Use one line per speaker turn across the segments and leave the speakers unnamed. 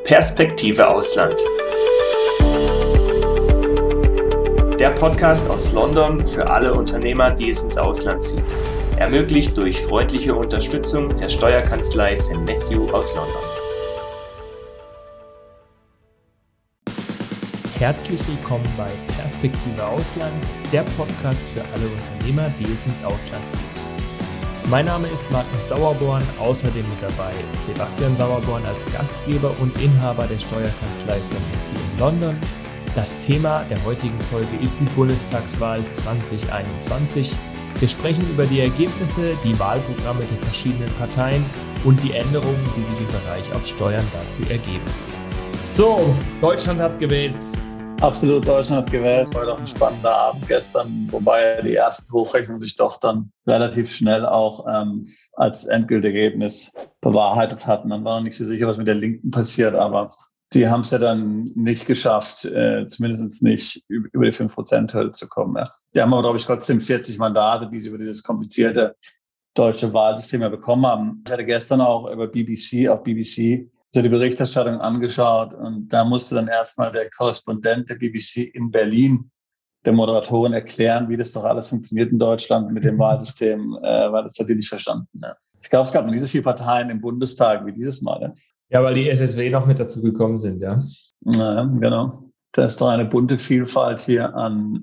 Perspektive Ausland. Der Podcast aus London für alle Unternehmer, die es ins Ausland zieht. Ermöglicht durch freundliche Unterstützung der Steuerkanzlei St. Matthew aus London. Herzlich willkommen bei Perspektive Ausland, der Podcast für alle Unternehmer, die es ins Ausland zieht. Mein Name ist Magnus Sauerborn, außerdem mit dabei Sebastian Sauerborn als Gastgeber und Inhaber der Steuerkanzlei St. Matthew in London. Das Thema der heutigen Folge ist die Bundestagswahl 2021. Wir sprechen über die Ergebnisse, die Wahlprogramme der verschiedenen Parteien und die Änderungen, die sich im Bereich auf Steuern dazu ergeben. So, Deutschland hat gewählt.
Absolut, Deutschland hat gewählt. War doch ein spannender Abend gestern, wobei die ersten Hochrechnungen sich doch dann relativ schnell auch als endgültiges Ergebnis bewahrheitet hatten. Man war noch nicht so sicher, was mit der Linken passiert, aber die haben es ja dann nicht geschafft, zumindest nicht über die 5%-Hürde zu kommen. Ja. Die haben aber, glaube ich, trotzdem 40 Mandate, die sie über dieses komplizierte deutsche Wahlsystem ja bekommen haben. Ich hatte gestern auch auf BBC so die Berichterstattung angeschaut und da musste dann erstmal der Korrespondent der BBC in Berlin der Moderatorin erklären, wie das doch alles funktioniert in Deutschland mit dem Wahlsystem, weil das hat die nicht verstanden. Ja. Ich glaube, es gab noch nie so viele Parteien im Bundestag wie dieses Mal. Ja,
ja, weil die SSW noch mit dazu gekommen sind, ja.
Ja, genau. Da ist doch eine bunte Vielfalt hier an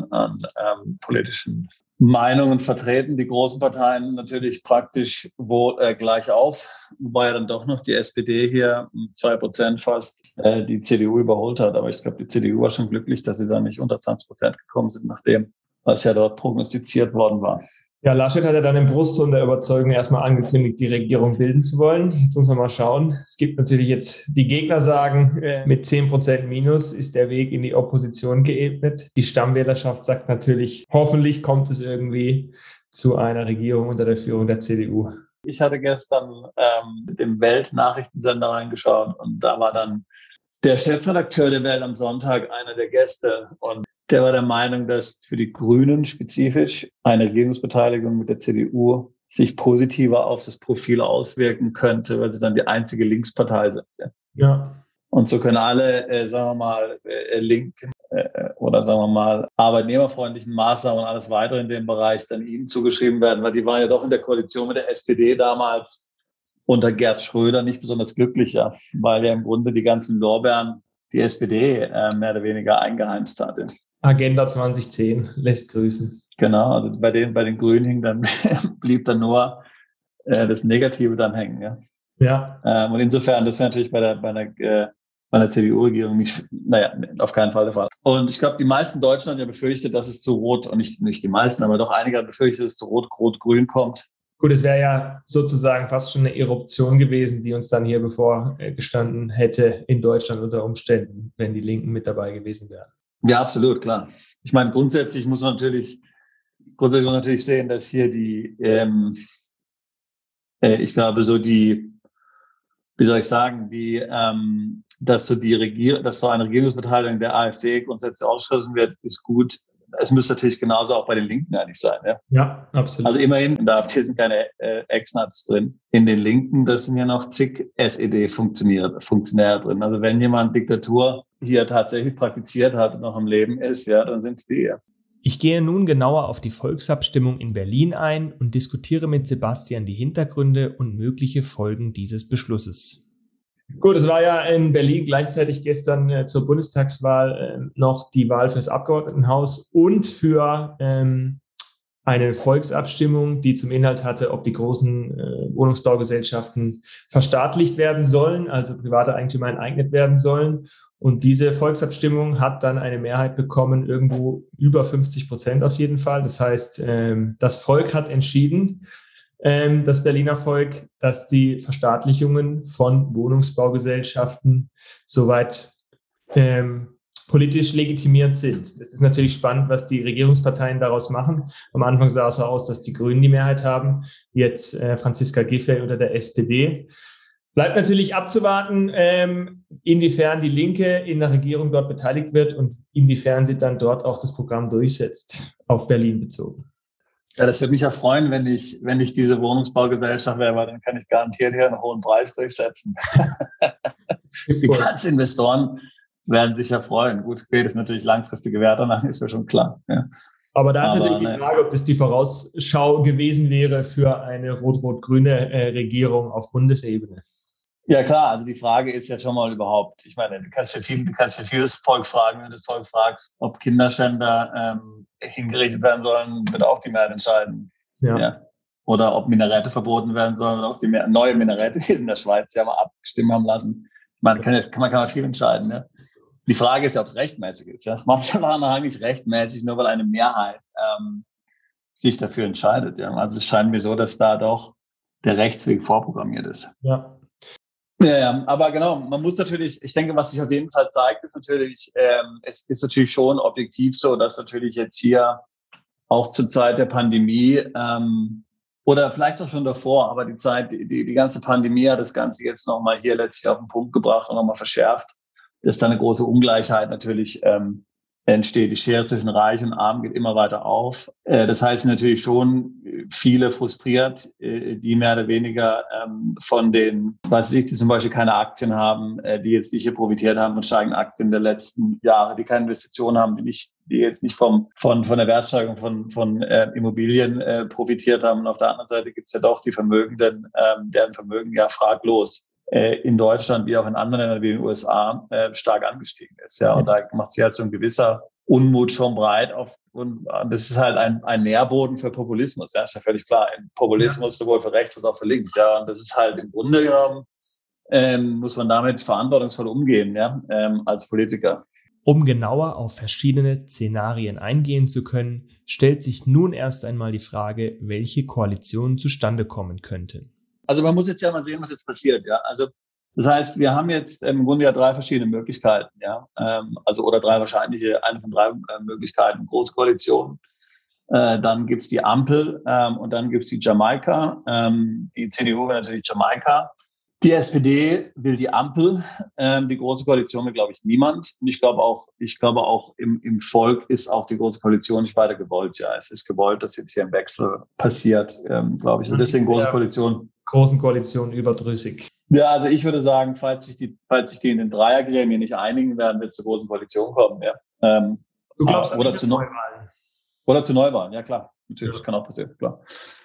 politischen Meinungen vertreten. Die großen Parteien natürlich praktisch gleich auf, wobei ja dann doch noch die SPD hier 2% fast die CDU überholt hat. Aber ich glaube, die CDU war schon glücklich, dass sie da nicht unter 20% gekommen sind, nachdem was ja dort prognostiziert worden war.
Ja, Laschet hat ja dann im Brustton der Überzeugung erstmal angekündigt, die Regierung bilden zu wollen. Jetzt muss man mal schauen. Es gibt natürlich jetzt, die Gegner sagen, mit 10% Minus ist der Weg in die Opposition geebnet. Die Stammwählerschaft sagt natürlich, hoffentlich kommt es irgendwie zu einer Regierung unter der Führung der CDU.
Ich hatte gestern mit dem Weltnachrichtensender reingeschaut und da war dann der Chefredakteur der Welt am Sonntag einer der Gäste und der war der Meinung, dass für die Grünen spezifisch eine Regierungsbeteiligung mit der CDU sich positiver auf das Profil auswirken könnte, weil sie dann die einzige Linkspartei sind.
Ja.
Und so können alle, sagen wir mal, linken oder sagen wir mal arbeitnehmerfreundlichen Maßnahmen und alles weitere in dem Bereich dann ihnen zugeschrieben werden, weil die waren ja doch in der Koalition mit der SPD damals unter Gerd Schröder nicht besonders glücklich, ja, weil ja im Grunde die ganzen Lorbeeren die SPD mehr oder weniger eingeheimst hatte.
Agenda 2010 lässt grüßen.
Genau, also bei den Grünen blieb dann nur das Negative dann hängen. Ja.
Ja.
Und insofern, das wäre natürlich bei der CDU-Regierung nicht, auf keinen Fall der Fall. Und ich glaube, die meisten Deutschen haben ja befürchtet, dass es zu Rot, und nicht die meisten, aber doch einige haben befürchtet, dass es zu Rot-Grün kommt.
Gut, es wäre ja sozusagen fast schon eine Eruption gewesen, die uns dann hier bevorgestanden hätte in Deutschland unter Umständen, wenn die Linken mit dabei gewesen wären.
Ja, absolut, klar. Ich meine, grundsätzlich muss man natürlich sehen, dass hier ich glaube, so die, wie soll ich sagen, dass so eine Regierungsbeteiligung der AfD grundsätzlich ausgeschlossen wird, ist gut. Es müsste natürlich genauso auch bei den Linken eigentlich sein. Ja,
ja, absolut.
Also immerhin, in der AfD sind keine Ex-Nazis drin. In den Linken, das sind ja noch zig SED-Funktionäre drin. Also wenn jemand Diktatur hier tatsächlich praktiziert hat und noch am Leben ist, ja, dann sind es die. Ja.
Ich gehe nun genauer auf die Volksabstimmung in Berlin ein und diskutiere mit Sebastian die Hintergründe und mögliche Folgen dieses Beschlusses. Gut, es war ja in Berlin gleichzeitig gestern zur Bundestagswahl noch die Wahl fürs Abgeordnetenhaus und für eine Volksabstimmung, die zum Inhalt hatte, ob die großen Wohnungsbaugesellschaften verstaatlicht werden sollen, also private Eigentümer enteignet werden sollen. Und diese Volksabstimmung hat dann eine Mehrheit bekommen, irgendwo über 50% auf jeden Fall. Das heißt, das Volk hat entschieden, das Berliner Volk, dass die Verstaatlichungen von Wohnungsbaugesellschaften soweit politisch legitimierend sind. Es ist natürlich spannend, was die Regierungsparteien daraus machen. Am Anfang sah es so aus, dass die Grünen die Mehrheit haben, jetzt Franziska Giffey unter der SPD. Bleibt natürlich abzuwarten, inwiefern die Linke in der Regierung dort beteiligt wird und inwiefern sie dann dort auch das Programm durchsetzt, auf Berlin bezogen.
Ja, das würde mich ja freuen, wenn ich diese Wohnungsbaugesellschaft wäre, weil dann kann ich garantiert hier einen hohen Preis durchsetzen. Die ganzen Investoren werden sich ja freuen. Gut, okay, das ist natürlich langfristige Werte, nach ist mir schon klar. Ja.
Aber da ist natürlich die Frage, ob das die Vorausschau gewesen wäre für eine rot-rot-grüne Regierung auf Bundesebene.
Ja klar, also die Frage ist ja schon mal überhaupt, ich meine, du kannst ja vieles Volk fragen, wenn du das Volk fragst, ob Kinderschänder hingerichtet werden sollen, wird auch die Mehrheit entscheiden. Ja. Oder ob Minarette verboten werden sollen, oder auch die neue Minarette, die in der Schweiz ja mal abgestimmt haben lassen. Ich meine, kann man viel entscheiden. Ja. Die Frage ist ja, ob es rechtmäßig ist. Das macht es eigentlich rechtmäßig, nur weil eine Mehrheit sich dafür entscheidet. Ja. Also es scheint mir so, dass da doch der Rechtsweg vorprogrammiert ist.
Ja.
Ja, aber genau, man muss natürlich, ich denke, was sich auf jeden Fall zeigt, ist natürlich, es ist natürlich schon objektiv so, dass natürlich jetzt hier auch zur Zeit der Pandemie oder vielleicht auch schon davor, aber die ganze Pandemie hat das Ganze jetzt nochmal hier letztlich auf den Punkt gebracht und nochmal verschärft, dass da eine große Ungleichheit natürlich entsteht. Die Schere zwischen Reich und Arm geht immer weiter auf. Das heißt natürlich schon viele frustriert, die mehr oder weniger von den, die zum Beispiel keine Aktien haben, die jetzt nicht hier profitiert haben von steigenden Aktien der letzten Jahre, die keine Investitionen haben, die jetzt nicht von der Wertsteigerung von Immobilien profitiert haben. Und auf der anderen Seite gibt es ja doch die Vermögenden, deren Vermögen ja fraglos in Deutschland wie auch in anderen Ländern wie in den USA stark angestiegen ist. Ja, und da macht sich halt so ein gewisser Unmut schon breit und das ist halt ein Nährboden für Populismus. Ja, ist ja völlig klar. Populismus sowohl für rechts als auch für links. Ja, und das ist halt im Grunde genommen, muss man damit verantwortungsvoll umgehen, ja, als Politiker.
Um genauer auf verschiedene Szenarien eingehen zu können, stellt sich nun erst einmal die Frage, welche Koalitionen zustande kommen könnten.
Also man muss jetzt ja mal sehen, was jetzt passiert, ja. Also das heißt, wir haben jetzt im Grunde ja 3 verschiedene Möglichkeiten, ja. Oder 3 wahrscheinliche, eine von 3 Möglichkeiten, große Koalition. Dann gibt's die Ampel und dann gibt's die Jamaika. Die CDU will natürlich Jamaika. Die SPD will die Ampel. Die große Koalition will, glaube ich, niemand. Und ich glaube auch im Volk ist auch die große Koalition nicht weiter gewollt. Ja, es ist gewollt, dass jetzt hier ein Wechsel passiert, glaube ich. Also deswegen große Koalition.
Großen Koalition überdrüssig.
Ja, also ich würde sagen, falls sich die in den Dreiergremien nicht einigen werden, wird es zur großen Koalition kommen. Ja.
Du glaubst
oder zu Neuwahlen? Oder zu Neuwahlen, ja klar. Natürlich, ja. Kann auch passieren, klar.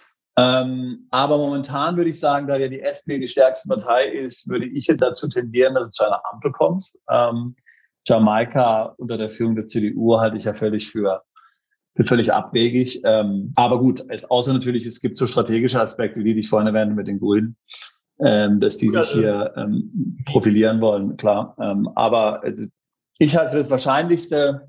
Aber momentan würde ich sagen, da ja die SPD die stärkste Partei ist, würde ich jetzt dazu tendieren, dass es zu einer Ampel kommt. Jamaika unter der Führung der CDU halte ich ja völlig abwegig. Aber gut, außer natürlich, es gibt so strategische Aspekte, die ich vorhin erwähnte mit den Grünen, dass die sich hier profilieren wollen, klar. Aber ich halte für das wahrscheinlichste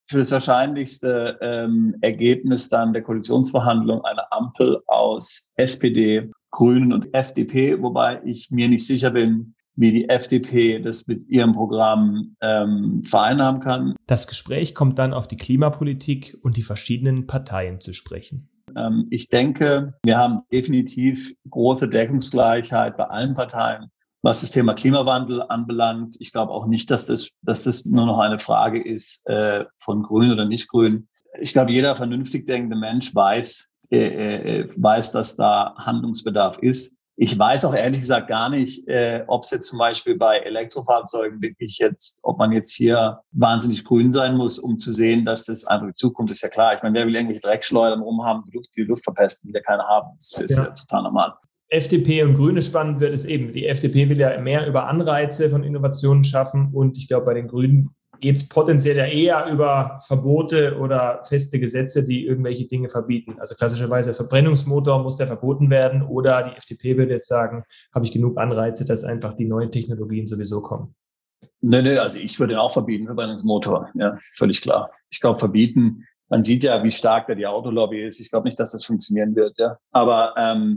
Ergebnis dann der Koalitionsverhandlung eine Ampel aus SPD, Grünen und FDP, wobei ich mir nicht sicher bin, wie die FDP das mit ihrem Programm vereinnahmen kann.
Das Gespräch kommt dann auf die Klimapolitik und die verschiedenen Parteien zu sprechen.
Ich denke, wir haben definitiv große Deckungsgleichheit bei allen Parteien, was das Thema Klimawandel anbelangt. Ich glaube auch nicht, dass das nur noch eine Frage ist von Grün oder nicht Grün. Ich glaube, jeder vernünftig denkende Mensch weiß, dass da Handlungsbedarf ist. Ich weiß auch ehrlich gesagt gar nicht, ob es jetzt zum Beispiel bei Elektrofahrzeugen ob man jetzt hier wahnsinnig grün sein muss, um zu sehen, dass das einfach die Zukunft ist. Ja klar, ich meine, wer will irgendwelche Dreckschleudern rumhaben, die Luft verpesten, will ja keiner haben. Das ist ja total normal.
FDP und Grüne spannend wird es eben. Die FDP will ja mehr über Anreize von Innovationen schaffen und ich glaube, bei den Grünen geht es potenziell ja eher über Verbote oder feste Gesetze, die irgendwelche Dinge verbieten. Also klassischerweise Verbrennungsmotor muss der verboten werden oder die FDP würde jetzt sagen, habe ich genug Anreize, dass einfach die neuen Technologien sowieso kommen.
Nö, also ich würde auch verbieten, Verbrennungsmotor, ja, völlig klar. Ich glaube, verbieten, man sieht ja, wie stark da die Autolobby ist. Ich glaube nicht, dass das funktionieren wird, ja. Aber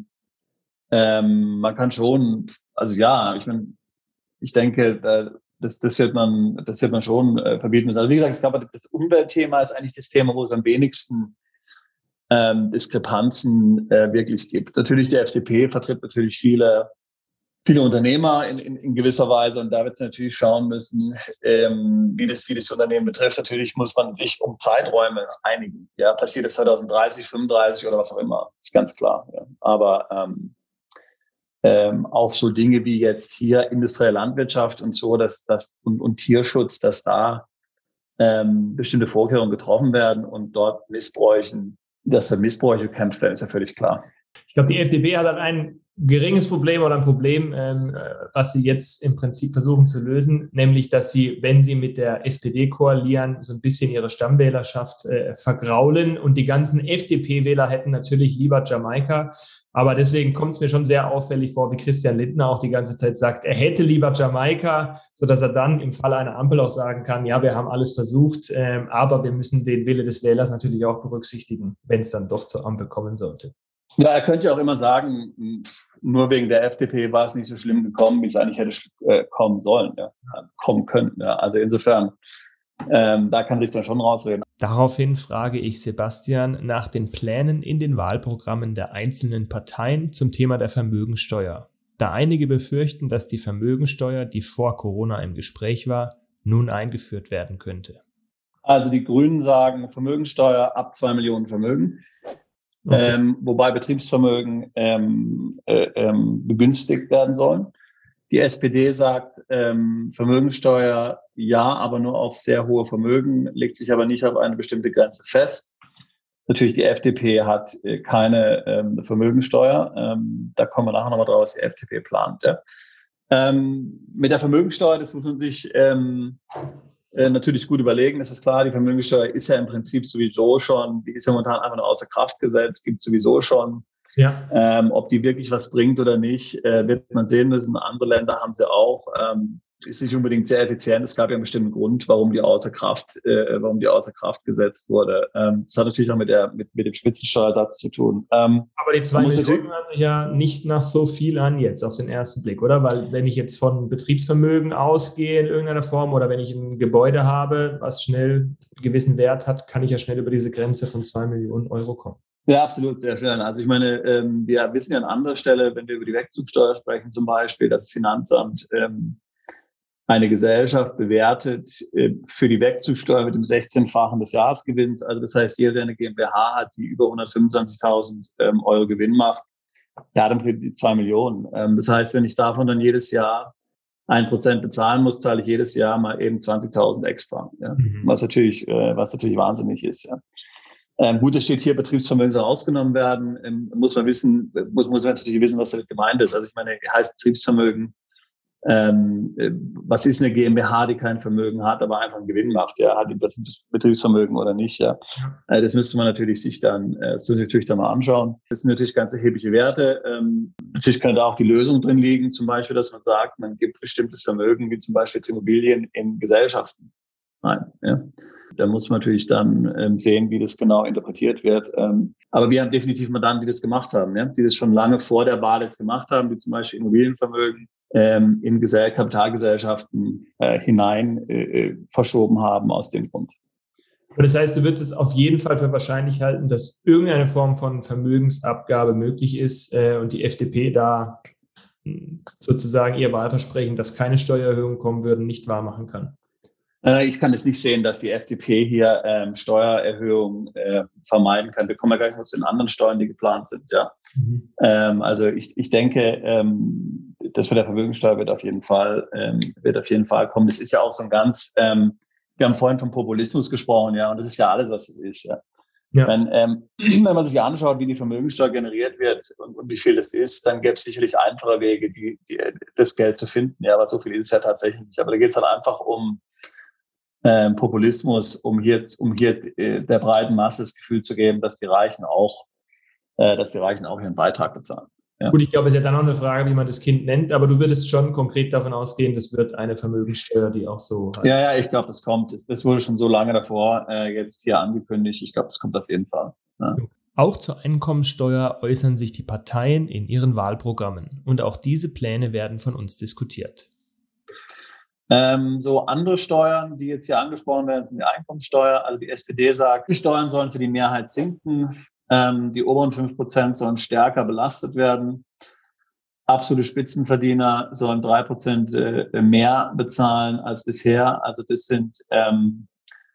man kann schon, also ja, ich denke, das wird man schon verbieten müssen. Also wie gesagt, ich glaube, das Umweltthema ist eigentlich das Thema, wo es am wenigsten Diskrepanzen wirklich gibt. Natürlich, die FDP vertritt natürlich viele Unternehmer in gewisser Weise und da wird es natürlich schauen müssen, wie das Unternehmen betrifft. Natürlich muss man sich um Zeiträume einigen. Ja, passiert es 2030, 35 oder was auch immer, ist ganz klar. Ja. Aber auch so Dinge wie jetzt hier industrielle Landwirtschaft und so, und Tierschutz, dass da bestimmte Vorkehrungen getroffen werden und dort dass da Missbräuche gekämpft werden, ist ja völlig klar.
Ich glaube, die FDP hat halt ein geringes Problem oder ein Problem, was sie jetzt im Prinzip versuchen zu lösen, nämlich, dass sie, wenn sie mit der SPD koalieren, so ein bisschen ihre Stammwählerschaft vergraulen und die ganzen FDP-Wähler hätten natürlich lieber Jamaika. Aber deswegen kommt es mir schon sehr auffällig vor, wie Christian Lindner auch die ganze Zeit sagt, er hätte lieber Jamaika, sodass er dann im Fall einer Ampel auch sagen kann, ja, wir haben alles versucht, aber wir müssen den Wille des Wählers natürlich auch berücksichtigen, wenn es dann doch zur Ampel kommen sollte.
Ja, er könnte ja auch immer sagen, nur wegen der FDP war es nicht so schlimm gekommen, wie es eigentlich hätte kommen sollen, kommen könnten. Ja. Also insofern, da kann ich dann schon rausreden.
Daraufhin frage ich Sebastian nach den Plänen in den Wahlprogrammen der einzelnen Parteien zum Thema der Vermögensteuer. Da einige befürchten, dass die Vermögensteuer, die vor Corona im Gespräch war, nun eingeführt werden könnte.
Also die Grünen sagen Vermögensteuer ab 2 Millionen Vermögen. Okay. Wobei Betriebsvermögen begünstigt werden sollen. Die SPD sagt Vermögensteuer ja, aber nur auf sehr hohe Vermögen, legt sich aber nicht auf eine bestimmte Grenze fest. Natürlich, die FDP hat keine Vermögensteuer. Da kommen wir nachher nochmal drauf, was die FDP plant. Ja. Mit der Vermögensteuer, das muss man sich natürlich gut überlegen. Das ist klar, die Vermögensteuer ist ja im Prinzip sowieso schon, die ist ja momentan einfach nur außer Kraft gesetzt, gibt sowieso schon. Ja. Ob die wirklich was bringt oder nicht, wird man sehen müssen. Andere Länder haben sie auch. Ist nicht unbedingt sehr effizient. Es gab ja einen bestimmten Grund, warum die außer Kraft gesetzt wurde. Das hat natürlich auch mit dem Spitzensteuersatz zu tun.
Aber die 2 Millionen hören sich ja nicht nach so viel an jetzt auf den ersten Blick, oder? Weil wenn ich jetzt von Betriebsvermögen ausgehe in irgendeiner Form oder wenn ich ein Gebäude habe, was schnell einen gewissen Wert hat, kann ich ja schnell über diese Grenze von 2 Millionen Euro kommen.
Ja, absolut, sehr schnell. Also ich meine, wir wissen ja an anderer Stelle, wenn wir über die Wegzugsteuer sprechen zum Beispiel, dass das Finanzamt eine Gesellschaft bewertet für die Wegzugsteuer mit dem 16-fachen des Jahresgewinns. Also das heißt, jeder, der eine GmbH hat, die über 125.000 Euro Gewinn macht, der hat im Prinzip die 2 Millionen. Das heißt, wenn ich davon dann jedes Jahr 1% bezahlen muss, zahle ich jedes Jahr mal eben 20.000 extra. Ja? Was natürlich wahnsinnig ist. Ja. Gut, es steht hier, Betriebsvermögen soll ausgenommen werden. Muss man natürlich wissen, was damit gemeint ist. Also ich meine, heißt Betriebsvermögen, was ist eine GmbH, die kein Vermögen hat, aber einfach einen Gewinn macht? Ja, hat die Betriebsvermögen oder nicht? Ja, das müsste man natürlich mal anschauen. Das sind natürlich ganz erhebliche Werte. Natürlich kann da auch die Lösung drin liegen, zum Beispiel, dass man sagt, man gibt bestimmtes Vermögen, wie zum Beispiel jetzt Immobilien, in Gesellschaften. Nein, ja. Da muss man natürlich dann sehen, wie das genau interpretiert wird. Aber wir haben definitiv Mandanten, die das gemacht haben, ja? Die das schon lange vor der Wahl jetzt gemacht haben, wie zum Beispiel Immobilienvermögen in Kapitalgesellschaften hinein verschoben haben aus dem Grund.
Das heißt, du würdest es auf jeden Fall für wahrscheinlich halten, dass irgendeine Form von Vermögensabgabe möglich ist und die FDP da sozusagen ihr Wahlversprechen, dass keine Steuererhöhungen kommen würden, nicht wahrmachen kann.
Ich kann es nicht sehen, dass die FDP hier Steuererhöhungen vermeiden kann. Wir kommen ja gleich noch zu den anderen Steuern, die geplant sind. Ja. Also ich denke, das mit der Vermögensteuer wird auf jeden Fall kommen. Das ist ja auch so ein ganz, wir haben vorhin vom Populismus gesprochen, ja, und das ist ja alles, was es ist. Ja. Ja. Wenn man sich anschaut, wie die Vermögensteuer generiert wird und wie viel das ist, dann gäbe es sicherlich einfache Wege, das Geld zu finden. Ja, aber so viel ist es ja tatsächlich nicht. Aber da geht es halt einfach um Populismus, um hier der breiten Masse das Gefühl zu geben, dass die Reichen auch ihren Beitrag bezahlen. Ja.
Gut, ich glaube, es ist ja dann auch eine Frage, wie man das Kind nennt, aber du würdest schon konkret davon ausgehen, das wird eine Vermögenssteuer, die auch so heißt.
Ja, ich glaube, das kommt. Das wurde schon so lange davor jetzt hier angekündigt. Ich glaube, das kommt auf jeden Fall. Ja.
Auch zur Einkommensteuer äußern sich die Parteien in ihren Wahlprogrammen und auch diese Pläne werden von uns diskutiert.
So andere Steuern, die jetzt hier angesprochen werden, sind die Einkommensteuer. Also die SPD sagt, die Steuern sollen für die Mehrheit sinken. Die oberen 5% sollen stärker belastet werden. Absolute Spitzenverdiener sollen 3% mehr bezahlen als bisher. Also das sind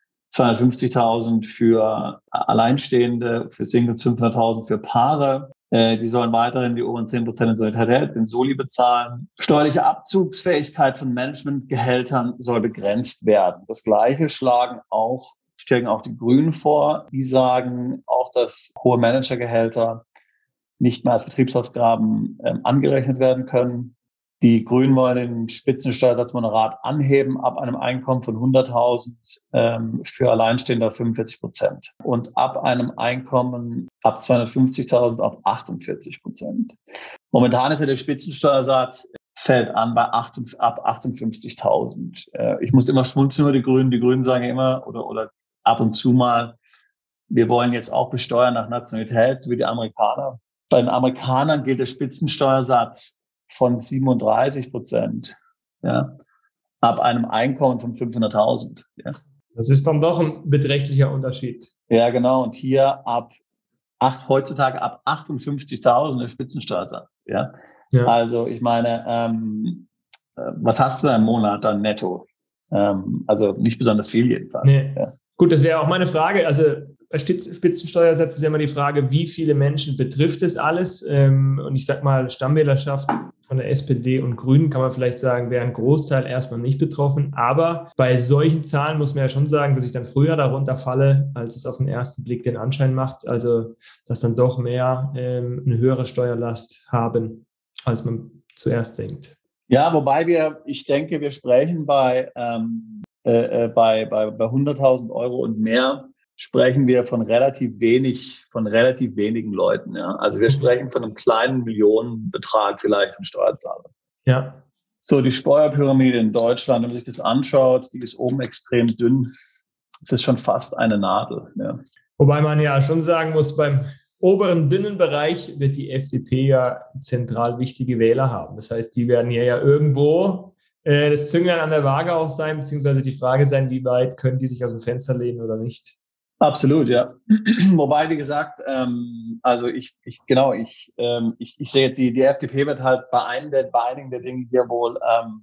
250.000 für Alleinstehende, für Singles 500.000 für Paare. Die sollen weiterhin die oberen 10% in Solidarität, den Soli bezahlen. Steuerliche Abzugsfähigkeit von Managementgehältern soll begrenzt werden. Das Gleiche stellen auch die Grünen vor. Die sagen auch, dass hohe Managergehälter nicht mehr als Betriebsausgaben angerechnet werden können. Die Grünen wollen den Spitzensteuersatz moderat anheben ab einem Einkommen von 100.000 für Alleinstehende auf 45% und ab einem Einkommen ab 250.000 auf 48%. Momentan ist ja der Spitzensteuersatz fällt an bei ab 58.000. Ich muss immer schmunzeln über die Grünen. Die Grünen sagen ja immer oder ab und zu mal, wir wollen jetzt auch besteuern nach Nationalität, so wie die Amerikaner. Bei den Amerikanern gilt der Spitzensteuersatz von 37%, ja, ab einem Einkommen von 500.000. Ja.
Das ist dann doch ein beträchtlicher Unterschied.
Ja, genau. Und hier heutzutage ab 58.000 der Spitzensteuersatz. Ja. Also ich meine, was hast du im Monat dann netto? Also nicht besonders viel jedenfalls.
Nee.
Ja.
Gut, das wäre auch meine Frage. Also bei Spitzensteuersatz ist ja immer die Frage, wie viele Menschen betrifft das alles? Und ich sag mal, Stammwählerschaft von der SPD und Grünen kann man vielleicht sagen, wäre ein Großteil erstmal nicht betroffen. Aber bei solchen Zahlen muss man ja schon sagen, dass ich dann früher darunter falle, als es auf den ersten Blick den Anschein macht. Also, dass dann doch mehr eine höhere Steuerlast haben, als man zuerst denkt.
Ja, wobei ich denke, wir sprechen bei 100.000 Euro und mehr sprechen wir von relativ wenigen Leuten. Ja. Also wir sprechen von einem kleinen Millionenbetrag vielleicht von Steuerzahlern.
Ja.
So, die Steuerpyramide in Deutschland, wenn man sich das anschaut, die ist oben extrem dünn. Es ist schon fast eine Nadel. Ja.
Wobei man ja schon sagen muss, beim oberen dünnen Bereich wird die FDP ja zentral wichtige Wähler haben. Das heißt, die werden hier ja irgendwo das Zünglein an der Waage auch sein, beziehungsweise die Frage sein, wie weit können die sich aus dem Fenster lehnen oder nicht.
Absolut, ja. Wobei, wie gesagt, also ich sehe, die FDP wird halt bei einigen der Dinge hier wohl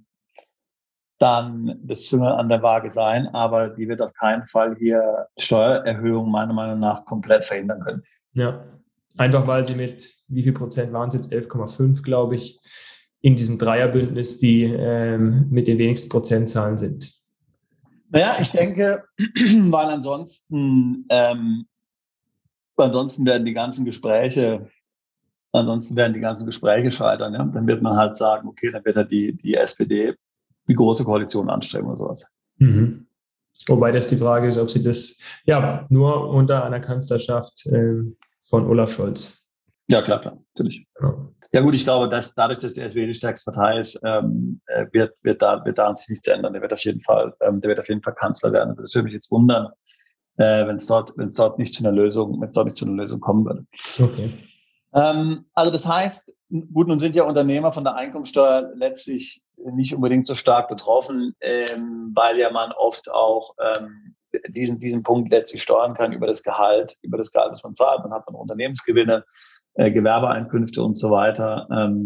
dann das Zünglein an der Waage sein, aber die wird auf keinen Fall hier Steuererhöhungen meiner Meinung nach komplett verhindern können.
Ja, einfach weil sie mit, wie viel Prozent waren es jetzt? 11,5, glaube ich, in diesem Dreierbündnis, die mit den wenigsten Prozentzahlen sind.
Naja, ich denke, weil ansonsten werden die ganzen Gespräche scheitern. Ja? Dann wird man halt sagen, okay, dann wird halt die SPD die große Koalition anstreben oder sowas.
Mhm. Wobei das die Frage ist, ob sie das nur unter einer Kanzlerschaft von Olaf Scholz.
Ja, klar, natürlich.
Genau.
Ja gut, ich glaube, dass dadurch, dass die SPD die stärkste Partei ist, wird da an sich nichts ändern. Der wird auf jeden Fall Kanzler werden. Das würde mich jetzt wundern, wenn es dort nicht zu einer Lösung kommen würde.
Okay.
Also das heißt, gut, nun sind ja Unternehmer von der Einkommensteuer letztlich nicht unbedingt so stark betroffen, weil ja man oft auch diesen Punkt letztlich steuern kann über das Gehalt, das man zahlt. Man hat dann Unternehmensgewinne, Gewerbeeinkünfte und so weiter,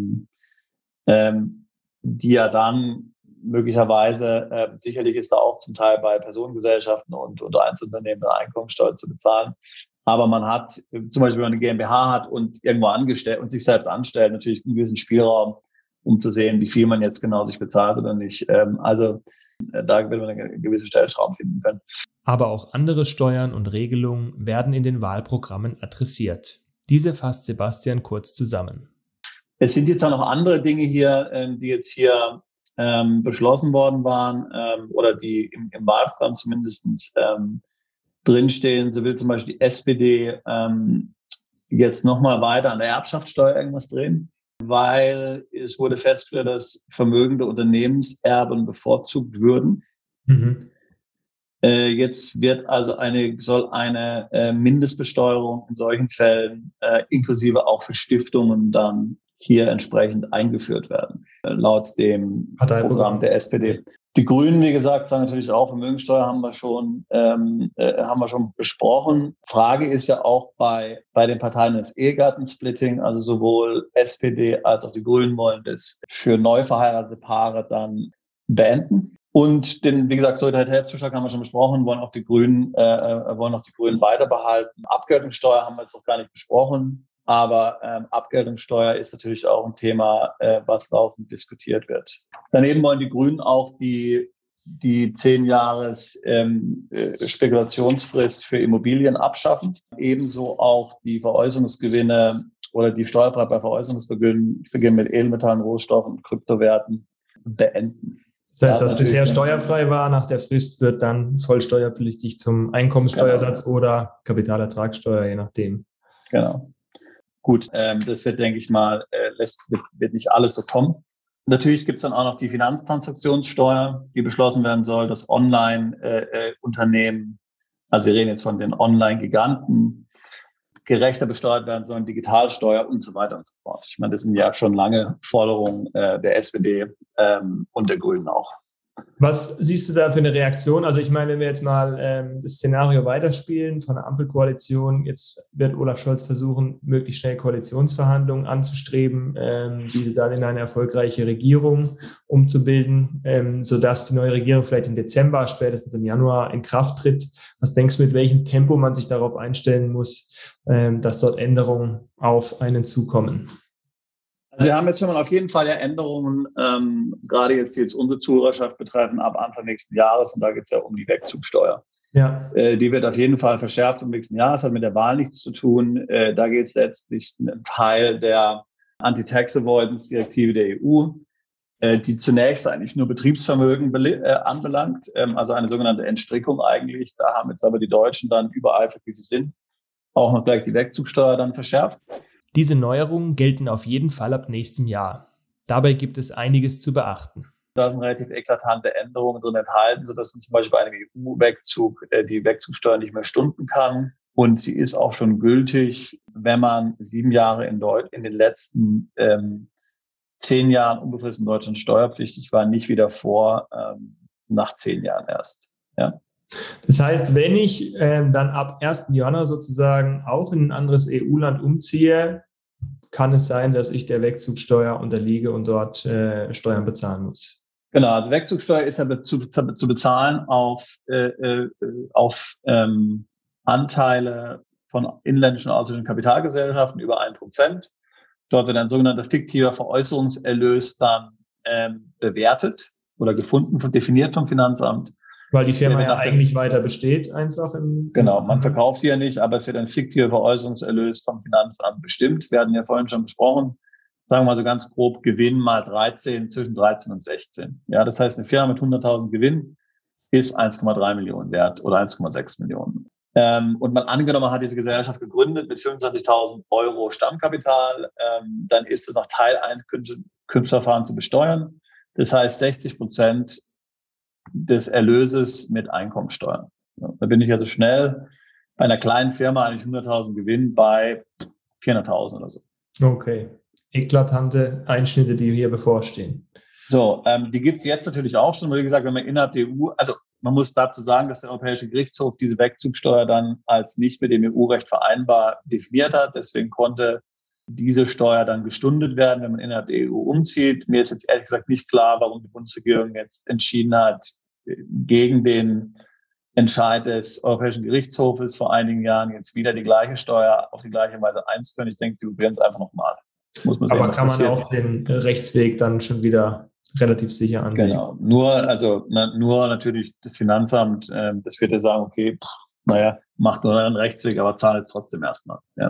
die ja dann möglicherweise, sicherlich ist da auch zum Teil bei Personengesellschaften und Einzelunternehmen eine Einkommensteuer zu bezahlen. Aber man hat, zum Beispiel, wenn man eine GmbH hat und irgendwo angestellt und sich selbst anstellt, natürlich einen gewissen Spielraum, um zu sehen, wie viel man jetzt genau sich bezahlt oder nicht. Da wird man eine gewisse Stellschrauben finden können.
Aber auch andere Steuern und Regelungen werden in den Wahlprogrammen adressiert. Diese fasst Sebastian kurz zusammen.
Es sind jetzt auch noch andere Dinge hier, die jetzt hier beschlossen worden waren oder die im Wahlprogramm zumindest drinstehen. So will zum Beispiel die SPD jetzt nochmal weiter an der Erbschaftssteuer irgendwas drehen, weil es wurde festgestellt, dass vermögende Unternehmenserben bevorzugt würden.
Mhm.
Jetzt soll eine Mindestbesteuerung in solchen Fällen inklusive auch für Stiftungen dann hier entsprechend eingeführt werden, laut dem Programm der SPD. Die Grünen, wie gesagt, sagen natürlich auch, Vermögensteuer haben wir schon besprochen. Frage ist ja auch bei den Parteien das Ehegattensplitting, also sowohl SPD als auch die Grünen wollen das für neu verheiratete Paare dann beenden. Und wie gesagt, Solidaritätszuschlag haben wir schon besprochen, wollen auch die Grünen weiter behalten. Abgeltungssteuer haben wir jetzt noch gar nicht besprochen. Aber Abgeltungssteuer ist natürlich auch ein Thema, was laufend diskutiert wird. Daneben wollen die Grünen auch die 10 Jahres Spekulationsfrist für Immobilien abschaffen. Ebenso auch die Veräußerungsgewinne oder die Steuerfreiheit bei Veräußerungsgewinnen mit Edelmetallen, Rohstoffen und Kryptowerte beenden.
Das heißt, was bisher steuerfrei war, nach der Frist wird dann voll steuerpflichtig zum Einkommensteuersatz oder Kapitalertragssteuer, je nachdem.
Genau. Gut, das wird, denke ich mal, wird nicht alles so kommen. Natürlich gibt es dann auch noch die Finanztransaktionssteuer, die beschlossen werden soll, dass Online-Unternehmen, also wir reden jetzt von den Online-Giganten, gerechter besteuert werden sollen, Digitalsteuer und so weiter und so fort. Ich meine, das sind ja schon lange Forderungen der SPD und der Grünen auch.
Was siehst du da für eine Reaktion? Also ich meine, wenn wir jetzt mal das Szenario weiterspielen von der Ampelkoalition, jetzt wird Olaf Scholz versuchen, möglichst schnell Koalitionsverhandlungen anzustreben, diese dann in eine erfolgreiche Regierung umzubilden, sodass die neue Regierung vielleicht im Dezember, spätestens im Januar in Kraft tritt. Was denkst du, mit welchem Tempo man sich darauf einstellen muss, dass dort Änderungen auf einen zukommen?
Also wir haben jetzt schon mal auf jeden Fall ja Änderungen, gerade jetzt, die jetzt unsere Zuhörerschaft betreffen, ab Anfang nächsten Jahres. Und da geht es ja um die Wegzugsteuer. Ja. Die wird auf jeden Fall verschärft im nächsten Jahr. Das hat mit der Wahl nichts zu tun. Da geht es letztlich einen Teil der Anti-Tax-Avoidance-Direktive der EU, die zunächst eigentlich nur Betriebsvermögen anbelangt, also eine sogenannte Entstrickung eigentlich. Da haben jetzt aber die Deutschen dann übereifrig, wie sie sind, auch noch gleich die Wegzugsteuer dann verschärft.
Diese Neuerungen gelten auf jeden Fall ab nächstem Jahr. Dabei gibt es einiges zu beachten.
Da sind relativ eklatante Änderungen drin enthalten, sodass man zum Beispiel bei einem EU-Wegzug die Wegzugsteuer nicht mehr stunden kann. Und sie ist auch schon gültig, wenn man 7 Jahre in den letzten 10 Jahren unbefristet in Deutschland steuerpflichtig war, nicht wieder nach 10 Jahren erst. Ja.
Das heißt, wenn ich dann ab 1. Januar sozusagen auch in ein anderes EU-Land umziehe, kann es sein, dass ich der Wegzugsteuer unterliege und dort Steuern bezahlen muss.
Genau, also Wegzugsteuer ist ja zu bezahlen auf Anteile von inländischen und ausländischen Kapitalgesellschaften über 1%. Dort wird ein sogenannter fiktiver Veräußerungserlös dann bewertet oder definiert vom Finanzamt.
Weil die Firma ja eigentlich weiter besteht, einfach.
Genau, man verkauft die ja nicht, aber es wird ein fiktiver Veräußerungserlös vom Finanzamt bestimmt. Wir hatten ja vorhin schon besprochen, sagen wir mal so ganz grob, Gewinn mal 13, zwischen 13 und 16. Ja, das heißt, eine Firma mit 100.000 Gewinn ist 1,3 Millionen wert oder 1,6 Millionen. Und man angenommen hat diese Gesellschaft gegründet mit 25.000 Euro Stammkapital, dann ist es nach Teileinkünfteverfahren zu besteuern. Das heißt 60% des Erlöses mit Einkommensteuer. Ja, da bin ich also schnell bei einer kleinen Firma eigentlich 100.000 Gewinn bei 400.000 oder so.
Okay. Eklatante Einschnitte, die hier bevorstehen.
So, die gibt es jetzt natürlich auch schon, wie gesagt, wenn man innerhalb der EU, also man muss dazu sagen, dass der Europäische Gerichtshof diese Wegzugsteuer dann als nicht mit dem EU-Recht vereinbar definiert hat. Deswegen konnte diese Steuer dann gestundet werden, wenn man innerhalb der EU umzieht. Mir ist jetzt ehrlich gesagt nicht klar, warum die Bundesregierung jetzt entschieden hat, gegen den Entscheid des Europäischen Gerichtshofes vor einigen Jahren jetzt wieder die gleiche Steuer auf die gleiche Weise einzuführen. Ich denke, die probieren es einfach nochmal.
Aber kann man auch den Rechtsweg dann schon wieder relativ sicher ansehen?
Genau. Nur natürlich das Finanzamt, das wird ja sagen, okay, macht nur einen Rechtsweg, aber zahlt es trotzdem erstmal. Ja.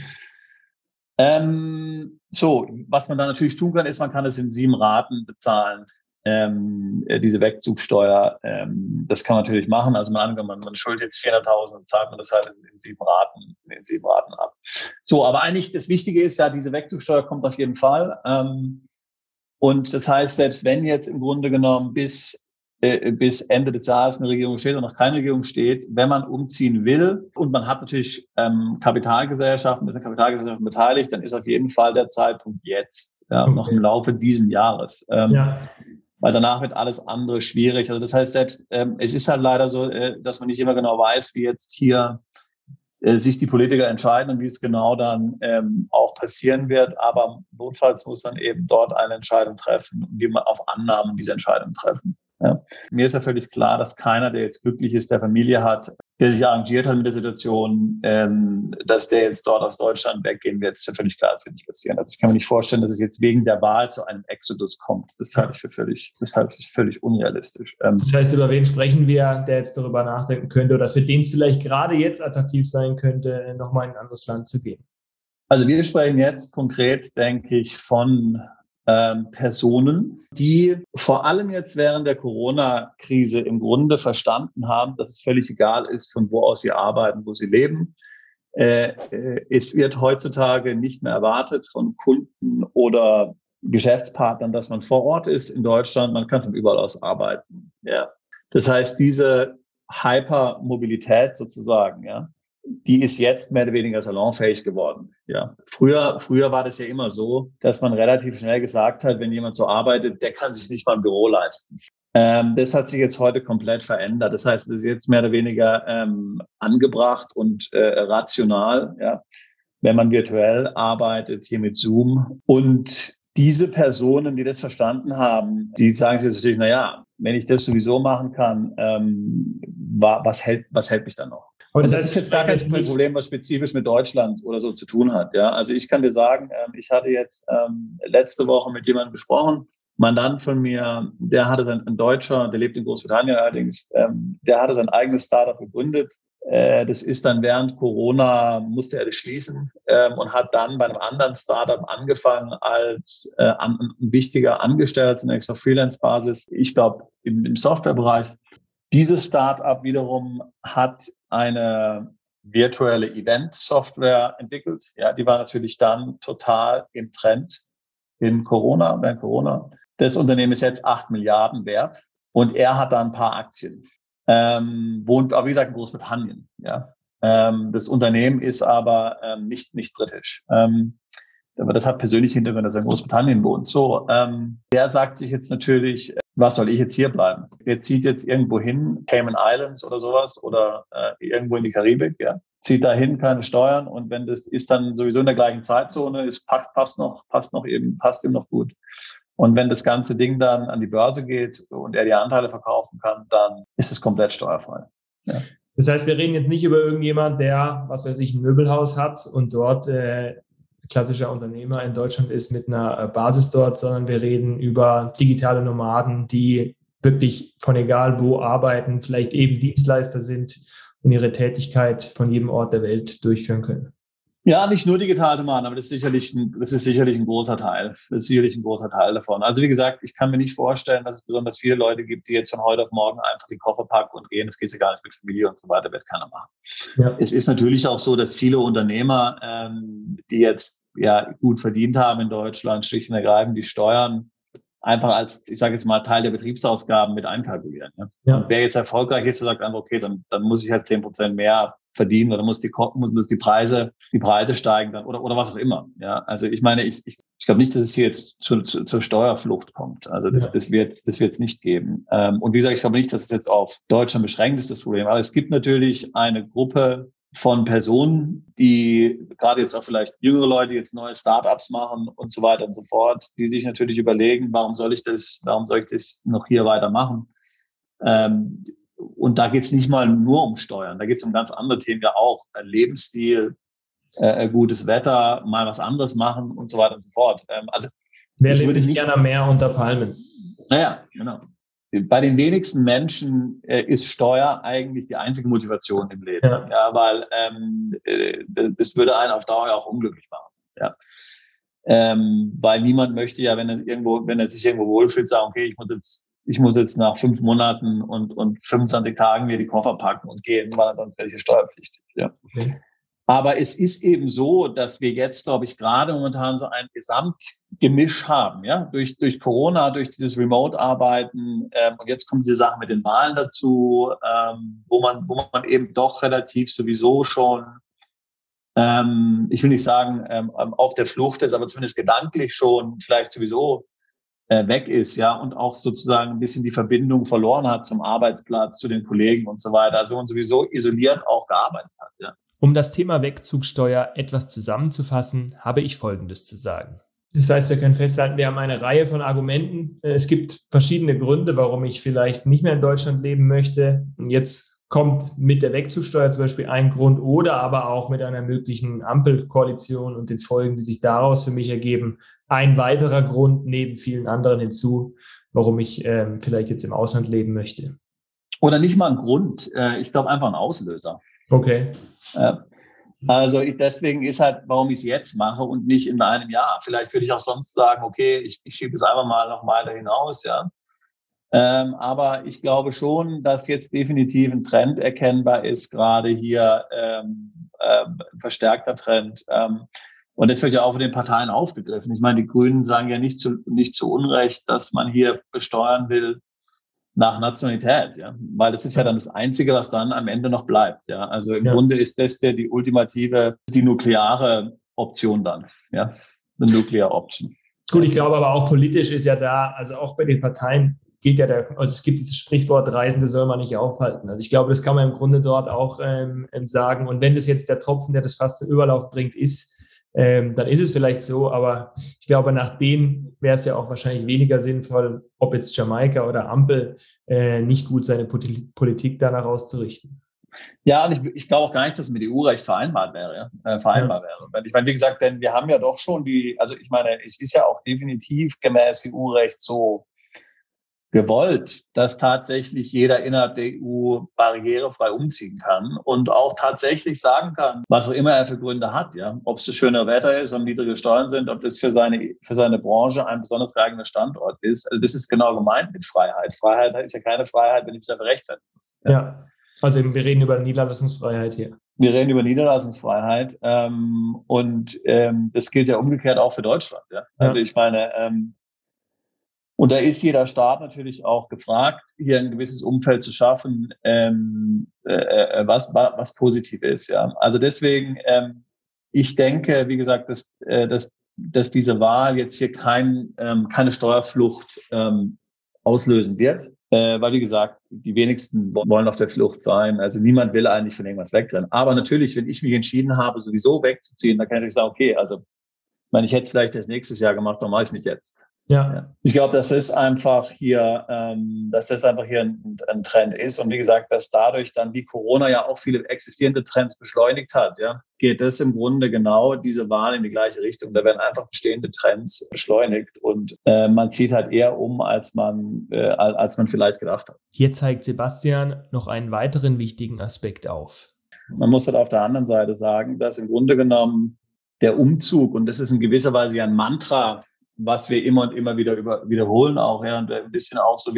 So, was man da natürlich tun kann, ist, man kann es in 7 Raten bezahlen, diese Wegzugsteuer. Das kann man natürlich machen. Also man schuldet jetzt 400.000, dann zahlt man das halt in 7 Raten ab. So, aber eigentlich das Wichtige ist ja, diese Wegzugsteuer kommt auf jeden Fall. Und das heißt, selbst wenn jetzt im Grunde genommen bis Ende des Jahres eine Regierung steht und noch keine Regierung steht, wenn man umziehen will und man hat natürlich Kapitalgesellschaften, ist an Kapitalgesellschaften beteiligt, dann ist auf jeden Fall der Zeitpunkt jetzt, noch im Laufe diesen Jahres. Weil danach wird alles andere schwierig. Also das heißt, selbst es ist halt leider so, dass man nicht immer genau weiß, wie jetzt hier sich die Politiker entscheiden und wie es genau dann auch passieren wird. Aber notfalls muss man eben dort eine Entscheidung treffen und die man auf Annahmen diese Entscheidung treffen. Ja. Mir ist ja völlig klar, dass keiner, der jetzt glücklich ist, der Familie hat, der sich arrangiert hat mit der Situation, dass der jetzt dort aus Deutschland weggehen wird, ist ja völlig klar, das wird nicht passieren. Also ich kann mir nicht vorstellen, dass es jetzt wegen der Wahl zu einem Exodus kommt. Das halte ich völlig unrealistisch.
Das heißt, über wen sprechen wir, der jetzt darüber nachdenken könnte oder für den es vielleicht gerade jetzt attraktiv sein könnte, nochmal in ein anderes Land zu gehen?
Also wir sprechen jetzt konkret, denke ich, von Personen, die vor allem jetzt während der Corona-Krise im Grunde verstanden haben, dass es völlig egal ist, von wo aus sie arbeiten, wo sie leben. Es wird heutzutage nicht mehr erwartet von Kunden oder Geschäftspartnern, dass man vor Ort ist in Deutschland. Man kann von überall aus arbeiten. Ja. Das heißt, diese Hypermobilität sozusagen, ja, die ist jetzt mehr oder weniger salonfähig geworden. Ja. Früher war das ja immer so, dass man relativ schnell gesagt hat, wenn jemand so arbeitet, der kann sich nicht mal ein Büro leisten. Das hat sich jetzt heute komplett verändert. Das heißt, es ist jetzt mehr oder weniger angebracht und rational, ja, wenn man virtuell arbeitet, hier mit Zoom. Und diese Personen, die das verstanden haben, die sagen sich jetzt natürlich, na ja, wenn ich das sowieso machen kann, was hält mich dann noch? Und das ist jetzt gar kein Problem, was spezifisch mit Deutschland oder so zu tun hat. Ja, also ich kann dir sagen, ich hatte jetzt letzte Woche mit jemandem gesprochen, Mandant von mir, ein Deutscher, der lebt in Großbritannien allerdings, der hatte sein eigenes Startup gegründet. Das ist dann während Corona, musste er das schließen und hat dann bei einem anderen Startup angefangen als ein wichtiger Angestellter, zunächst auf Freelance-Basis, ich glaube im Softwarebereich. Dieses Startup wiederum hat eine virtuelle Event-Software entwickelt. Ja, die war natürlich dann total im Trend während Corona. Das Unternehmen ist jetzt 8 Milliarden wert und er hat da ein paar Aktien. Wohnt, aber wie gesagt, in Großbritannien. Ja. Das Unternehmen ist aber nicht britisch. Aber das hat persönliche Hintergründe, dass er in Großbritannien wohnt. So, der sagt sich jetzt natürlich, was soll ich jetzt hier bleiben? Der zieht jetzt irgendwo hin, Cayman Islands oder sowas oder irgendwo in die Karibik, ja. Zieht dahin, keine Steuern und wenn das ist dann sowieso in der gleichen Zeitzone, passt ihm noch gut. Und wenn das ganze Ding dann an die Börse geht und er die Anteile verkaufen kann, dann ist es komplett steuerfrei. Ja.
Das heißt, wir reden jetzt nicht über irgendjemand, der, was weiß ich, ein Möbelhaus hat und dort klassischer Unternehmer in Deutschland ist mit einer Basis dort, sondern wir reden über digitale Nomaden, die wirklich von egal wo arbeiten, vielleicht eben Dienstleister sind und ihre Tätigkeit von jedem Ort der Welt durchführen können.
Ja, nicht nur digitale Nomaden, aber das ist sicherlich ein großer Teil. Das ist sicherlich ein großer Teil davon. Also wie gesagt, ich kann mir nicht vorstellen, dass es besonders viele Leute gibt, die jetzt von heute auf morgen einfach die Koffer packen und gehen. Das geht ja gar nicht mit Familie und so weiter, wird keiner machen. Ja. Es ist natürlich auch so, dass viele Unternehmer, die jetzt ja gut verdient haben in Deutschland, schlicht und ergreifend die Steuern einfach als, ich sage jetzt mal, Teil der Betriebsausgaben mit einkalkulieren. Ja? Ja. Und wer jetzt erfolgreich ist, der sagt einfach, okay, dann muss ich halt 10% mehr verdienen oder muss die Preise steigen dann oder was auch immer. Ja, also ich meine, ich glaube nicht, dass es hier jetzt zur Steuerflucht kommt. Also das wird's nicht geben. Und wie gesagt, ich glaube nicht, dass es jetzt auf Deutschland beschränkt ist, das Problem. Aber es gibt natürlich eine Gruppe von Personen, die gerade jetzt auch vielleicht jüngere Leute, die jetzt neue Startups machen und so weiter und so fort, die sich natürlich überlegen, warum soll ich das noch hier weitermachen? Und da geht es nicht mal nur um Steuern, da geht es um ganz andere Themen ja auch. Lebensstil, gutes Wetter, mal was anderes machen und so weiter und so fort. Also
wer lebt nicht gerne mehr unter Palmen?
Naja, genau. Bei den wenigsten Menschen ist Steuer eigentlich die einzige Motivation im Leben. Ja, weil das würde einen auf Dauer auch unglücklich machen. Ja. Weil niemand möchte ja, wenn er sich irgendwo wohlfühlt, sagen, okay, ich muss jetzt nach 5 Monaten und 25 Tagen mir die Koffer packen und gehen, weil sonst werde ich steuerpflichtig. Ja. Okay. Aber es ist eben so, dass wir jetzt, glaube ich, gerade momentan so ein Gesamtgemisch haben, ja, durch Corona, durch dieses Remote-Arbeiten, und jetzt kommt diese Sache mit den Wahlen dazu, wo man eben doch relativ sowieso schon, ich will nicht sagen, auf der Flucht ist, aber zumindest gedanklich schon vielleicht sowieso weg ist, ja, und auch sozusagen ein bisschen die Verbindung verloren hat zum Arbeitsplatz, zu den Kollegen und so weiter. Also man sowieso isoliert auch gearbeitet hat, ja.
Um das Thema Wegzugsteuer etwas zusammenzufassen, habe ich Folgendes zu sagen. Das heißt, wir können festhalten, wir haben eine Reihe von Argumenten. Es gibt verschiedene Gründe, warum ich vielleicht nicht mehr in Deutschland leben möchte. Und jetzt kommt mit der Wegzugsteuer zum Beispiel ein Grund oder aber auch mit einer möglichen Ampelkoalition und den Folgen, die sich daraus für mich ergeben, ein weiterer Grund neben vielen anderen hinzu, warum ich vielleicht jetzt im Ausland leben möchte.
Oder nicht mal ein Grund. Ich glaube einfach ein Auslöser.
Okay.
Also deswegen ist halt, warum ich es jetzt mache und nicht in einem Jahr. Vielleicht würde ich auch sonst sagen, okay, ich schiebe es einfach mal noch weiter hinaus, ja. Aber ich glaube schon, dass jetzt definitiv ein Trend erkennbar ist, gerade hier verstärkter Trend. Und das wird ja auch von den Parteien aufgegriffen. Ich meine, die Grünen sagen ja nicht zu Unrecht, dass man hier besteuern will nach Nationalität, ja, weil das ist ja dann das Einzige, was dann am Ende noch bleibt, ja. Also im Grunde ist das die nukleare Option dann, ja, the nuclear option.
Gut, ich glaube aber auch politisch ist ja da, also auch bei den Parteien geht ja also es gibt dieses Sprichwort, Reisende soll man nicht aufhalten. Also ich glaube, das kann man im Grunde dort auch sagen. Und wenn das jetzt der Tropfen, der das fast zum Überlauf bringt, ist, dann ist es vielleicht so. Aber ich glaube, nach dem wäre es ja auch wahrscheinlich weniger sinnvoll, ob jetzt Jamaika oder Ampel, nicht gut seine Politik danach auszurichten.
Ja, und ich glaube auch gar nicht, dass mit EU-Recht vereinbar wäre. Weil ich meine, wie gesagt, denn wir haben ja doch schon also ich meine, es ist ja auch definitiv gemäß EU-Recht so gewollt, dass tatsächlich jeder innerhalb der EU barrierefrei umziehen kann und auch tatsächlich sagen kann, was auch immer er für Gründe hat, ja, ob es das schöne Wetter ist und niedrige Steuern sind, ob das für seine Branche ein besonders geeigneter Standort ist. Also das ist genau gemeint mit Freiheit. Freiheit ist ja keine Freiheit, wenn ich dafür rechtfertigen muss.
Ja, also wir reden über Niederlassungsfreiheit hier.
Wir reden über Niederlassungsfreiheit und das gilt ja umgekehrt auch für Deutschland. Ja? Also ich meine, und da ist jeder Staat natürlich auch gefragt, hier ein gewisses Umfeld zu schaffen, was positiv ist. Ja. Also deswegen, ich denke, wie gesagt, dass diese Wahl jetzt hier keine Steuerflucht auslösen wird. Weil, wie gesagt, die wenigsten wollen auf der Flucht sein. Also niemand will eigentlich von irgendwas wegrennen. Aber natürlich, wenn ich mich entschieden habe, sowieso wegzuziehen, dann kann ich natürlich sagen, okay, also ich hätte es vielleicht erst nächstes Jahr gemacht, dann mache ich es nicht jetzt. Ja. Ich glaube, dass das einfach hier ein Trend ist. Und wie gesagt, dass dadurch dann, wie Corona ja auch viele existierende Trends beschleunigt hat, ja, geht das im Grunde genau diese Wahl in die gleiche Richtung. Da werden einfach bestehende Trends beschleunigt und man zieht halt eher um, als man vielleicht gedacht hat.
Hier zeigt Sebastian noch einen weiteren wichtigen Aspekt auf.
Man muss halt auf der anderen Seite sagen, dass im Grunde genommen der Umzug, und das ist in gewisser Weise ja ein Mantra, was wir immer und immer wieder wiederholen auch, ja, und ein bisschen auch so wie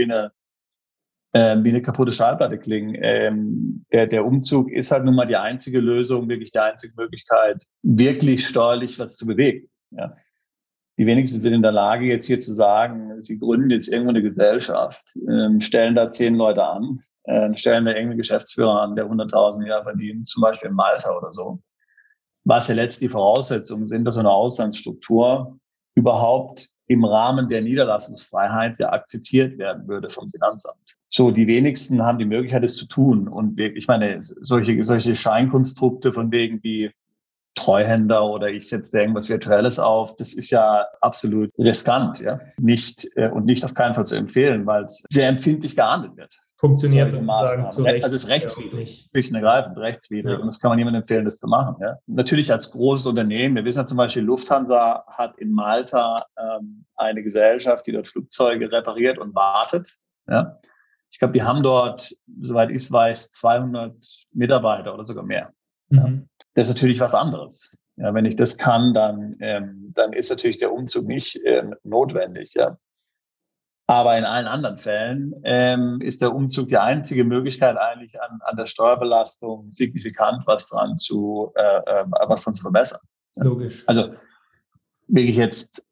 eine kaputte Schallplatte klingen. Der Umzug ist halt nun mal die einzige Lösung, wirklich die einzige Möglichkeit, wirklich steuerlich was zu bewegen. Ja. Die wenigsten sind in der Lage, jetzt hier zu sagen, sie gründen jetzt irgendwo eine Gesellschaft, stellen da 10 Leute an, stellen da irgendeinen Geschäftsführer an, der 100.000 im Jahr verdient, zum Beispiel in Malta oder so. Was ja letztlich die Voraussetzungen sind, dass so eine Auslandsstruktur überhaupt im Rahmen der Niederlassungsfreiheit ja akzeptiert werden würde vom Finanzamt. So, die wenigsten haben die Möglichkeit, es zu tun. Und ich meine, solche Scheinkonstrukte von wegen wie Treuhänder oder ich setze irgendwas Virtuelles auf, das ist ja absolut riskant, ja. Nicht auf keinen Fall zu empfehlen, weil es sehr empfindlich geahndet wird.
Funktioniert sozusagen
zu Recht. Also es ist rechtswidrig, schlicht und ergreifend rechtswidrig. Ja. Und das kann man niemandem empfehlen, das zu machen. Ja. Natürlich als großes Unternehmen. Wir wissen ja zum Beispiel, Lufthansa hat in Malta eine Gesellschaft, die dort Flugzeuge repariert und wartet. Ja. Ich glaube, die haben dort, soweit ich es weiß, 200 Mitarbeiter oder sogar mehr. Mhm. Ja. Das ist natürlich was anderes. Ja, wenn ich das kann, dann ist natürlich der Umzug nicht notwendig. Ja. Aber in allen anderen Fällen ist der Umzug die einzige Möglichkeit, eigentlich an der Steuerbelastung signifikant was dran zu verbessern.
Logisch.
Also wirklich jetzt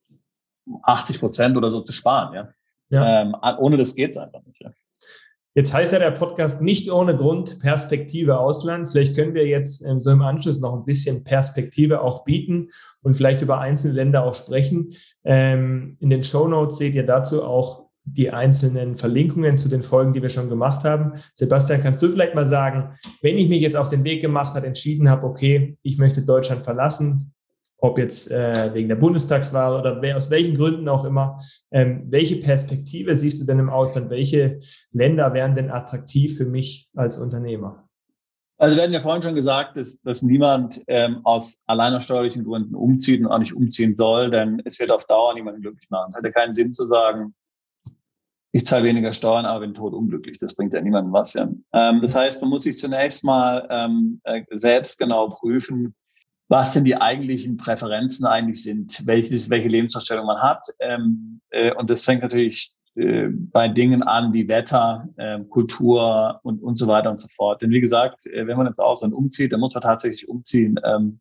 80% oder so zu sparen. Ja. Ja. Ohne das geht es einfach nicht. Ja.
Jetzt heißt ja der Podcast nicht ohne Grund Perspektive Ausland. Vielleicht können wir jetzt so im Anschluss noch ein bisschen Perspektive auch bieten und vielleicht über einzelne Länder auch sprechen. In den Shownotes seht ihr dazu auch die einzelnen Verlinkungen zu den Folgen, die wir schon gemacht haben. Sebastian, kannst du vielleicht mal sagen, wenn ich mich jetzt auf den Weg gemacht habe, entschieden habe, okay, ich möchte Deutschland verlassen, ob jetzt wegen der Bundestagswahl oder aus welchen Gründen auch immer. Welche Perspektive siehst du denn im Ausland? Welche Länder wären denn attraktiv für mich als Unternehmer?
Also wir hatten ja vorhin schon gesagt, dass niemand allein aus steuerlichen Gründen umzieht und auch nicht umziehen soll, denn es wird auf Dauer niemanden glücklich machen. Es hat ja keinen Sinn zu sagen, ich zahle weniger Steuern, aber bin tot unglücklich. Das bringt ja niemandem was. Ja. Das heißt, man muss sich zunächst mal selbst genau prüfen, was denn die eigentlichen Präferenzen eigentlich sind, welche Lebensvorstellung man hat. Und das fängt natürlich bei Dingen an wie Wetter, Kultur und so weiter und so fort. Denn wie gesagt, wenn man ins Ausland umzieht, dann muss man tatsächlich umziehen.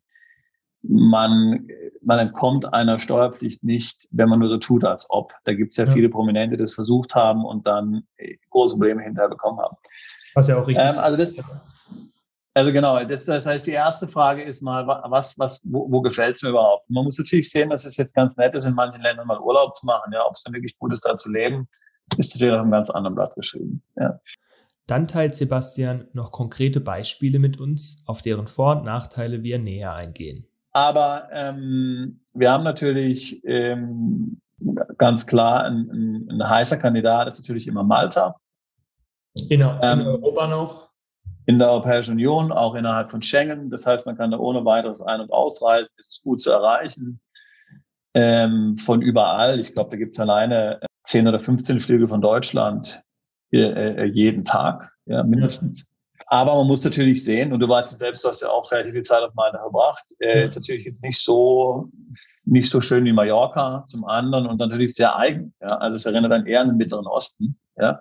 Man entkommt einer Steuerpflicht nicht, wenn man nur so tut, als ob. Da gibt es ja viele Prominente, die das versucht haben und dann große Probleme hinterher bekommen haben.
Was ja auch richtig ist.
Also genau, das heißt, die erste Frage ist mal, wo gefällt es mir überhaupt? Man muss natürlich sehen, dass es jetzt ganz nett ist, in manchen Ländern mal Urlaub zu machen. Ja, ob es dann wirklich gut ist, da zu leben, ist natürlich auf einem ganz anderen Blatt geschrieben. Ja.
Dann teilt Sebastian noch konkrete Beispiele mit uns, auf deren Vor- und Nachteile wir näher eingehen.
Aber wir haben natürlich ganz klar ein heißer Kandidat, ist natürlich immer Malta.
In Europa noch?
In der Europäischen Union, auch innerhalb von Schengen. Das heißt, man kann da ohne weiteres ein- und ausreisen. Es ist gut zu erreichen von überall. Ich glaube, da gibt es alleine 10 oder 15 Flüge von Deutschland jeden Tag, ja, mindestens. Aber man muss natürlich sehen, und du weißt ja selbst, du hast ja auch relativ viel Zeit auf Malta verbracht, ist natürlich jetzt nicht so schön wie Mallorca zum anderen und natürlich sehr eigen. Ja? Also es erinnert dann eher an den Mittleren Osten. Ja?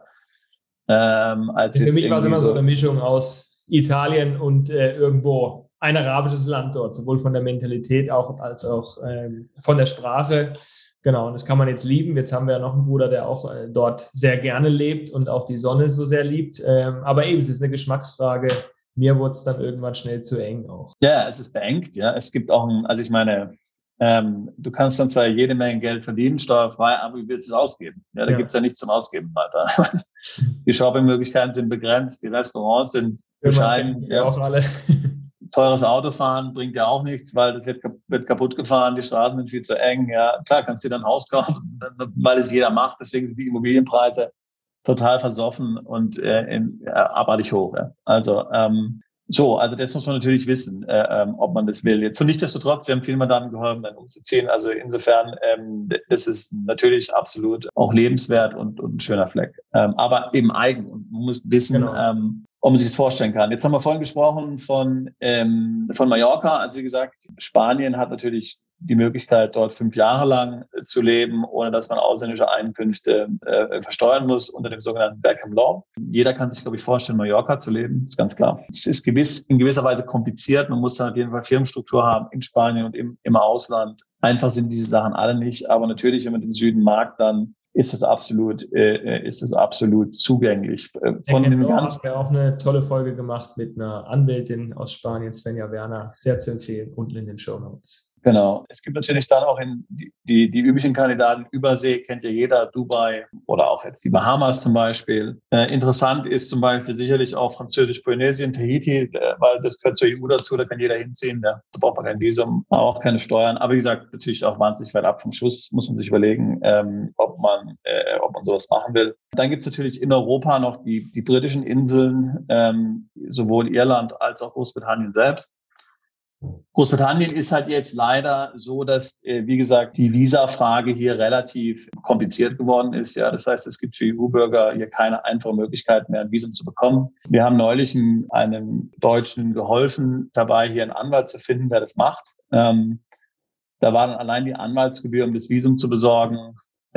Für mich war es immer so eine Mischung aus Italien und irgendwo ein arabisches Land dort, sowohl von der Mentalität als auch von der Sprache. Genau, und das kann man jetzt lieben. Jetzt haben wir ja noch einen Bruder, der auch dort sehr gerne lebt und auch die Sonne so sehr liebt. Aber eben, es ist eine Geschmacksfrage. Mir wurde es dann irgendwann schnell zu eng auch.
Ja, es ist beengt. Ja, es gibt auch also ich meine, du kannst dann zwar jede Menge Geld verdienen, steuerfrei, aber wie willst du es ausgeben? Ja, da gibt's ja nichts zum Ausgeben weiter. Die Shoppingmöglichkeiten sind begrenzt, die Restaurants sind bescheiden.
Ja, auch alle.
Teures Autofahren bringt ja auch nichts, weil das wird kaputt gefahren, die Straßen sind viel zu eng. Ja, klar, kannst du dir dann ein Haus kaufen, weil es jeder macht. Deswegen sind die Immobilienpreise total versoffen und abartig hoch. Ja. Also also das muss man natürlich wissen, ob man das will. Jetzt und nichtsdestotrotz, wir haben vielen Mandanten geholfen, dann umzuziehen. Also insofern, das ist natürlich absolut auch lebenswert und ein schöner Fleck. Aber eben eigen und man muss wissen, ob man sich das vorstellen kann. Jetzt haben wir vorhin gesprochen von Mallorca. Also wie gesagt, Spanien hat natürlich die Möglichkeit, dort 5 Jahre lang zu leben, ohne dass man ausländische Einkünfte versteuern muss unter dem sogenannten Beckham Law. Jeder kann sich, glaube ich, vorstellen, Mallorca zu leben, ist ganz klar. Es ist in gewisser Weise kompliziert. Man muss dann auf jeden Fall Firmenstruktur haben in Spanien und im Ausland. Einfach sind diese Sachen alle nicht. Aber natürlich, wenn man den Süden mag, dann ist es absolut zugänglich.
Von dem haben wir auch eine tolle Folge gemacht mit einer Anwältin aus Spanien, Svenja Werner, sehr zu empfehlen, unten in den Shownotes.
Genau. Es gibt natürlich dann auch die üblichen Kandidaten. Übersee kennt ja jeder, Dubai oder auch jetzt die Bahamas zum Beispiel. Interessant ist zum Beispiel sicherlich auch Französisch-Polynesien, Tahiti, weil das gehört zur EU dazu, da kann jeder hinziehen. Da braucht man kein Visum, auch keine Steuern. Aber wie gesagt, natürlich auch wahnsinnig weit ab vom Schuss, muss man sich überlegen, ob man sowas machen will. Dann gibt es natürlich in Europa noch die britischen Inseln, sowohl Irland als auch Großbritannien selbst. Großbritannien ist halt jetzt leider so, dass, wie gesagt, die Visa-Frage hier relativ kompliziert geworden ist. Ja, das heißt, es gibt für EU-Bürger hier keine einfache Möglichkeit mehr, ein Visum zu bekommen. Wir haben neulich einem Deutschen geholfen, dabei hier einen Anwalt zu finden, der das macht. Da war dann allein die Anwaltsgebühr, um das Visum zu besorgen,